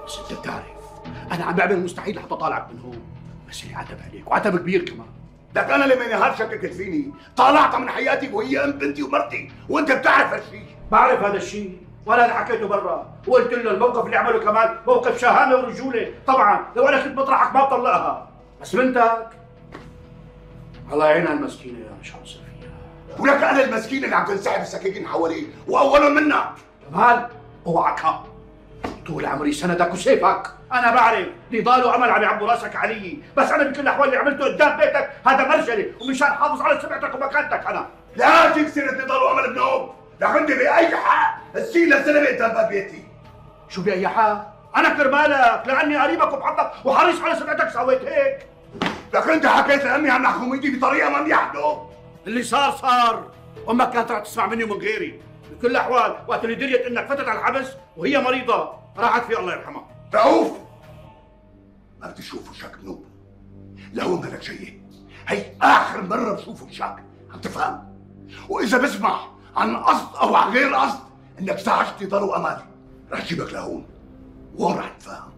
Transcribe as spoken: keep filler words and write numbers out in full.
بس انت بتعرف انا عم بعمل المستحيل لحتى طالعك من هون، بس اللي عتب عليك وعتب كبير كمان. لك انا لما نهار شككت فيني طالعتها من حياتي وهي ام بنتي ومرتي، وانت بتعرف هالشيء. بعرف هذا الشيء وانا اللي حكيته برا، وقلت له الموقف اللي عمله كمان موقف شهامه ورجوله، طبعا لو انا كنت مطرحك ما بطلقها، بس بنتك الله يعينها المسكينه يا مش عم فيها. ولك انا المسكين اللي عم تنسحب السكاكين حواليه واولهم منك. كمال اوعك ها، طول عمري سندك وسيفك، انا بعرف نضال وامل عم يعبوا راسك علي، بس انا بكل الاحوال اللي عملته قدام بيتك هذا مرجلي ومشان احافظ على سمعتك ومكانتك. انا لا تجيب سيره نضال وامل بنوم، لك انت باي حق تسيل الزلمه قدام باب بيتي. شو باي حق؟ انا كرمالك لاني قريبك وبحبك وحريص على سمعتك سويت هيك. لك انت حكيت لامي عن حكومتي بطريقه ما منيحه بنوم. اللي صار صار، امك كانت رح تسمع مني ومن غيري، بكل الاحوال وقت اللي دريت انك فتت على الحبس وهي مريضه راحت في الله يرحمها. رؤوف ما بتشوف وشك بنوب، لو مالك جاي هي اخر مره بشوف وشك، عم تفهم؟ واذا بسمع عن قصد او عن غير قصد انك زعجت ضل وامل رح جيبك لهون وين رح نتفاهم.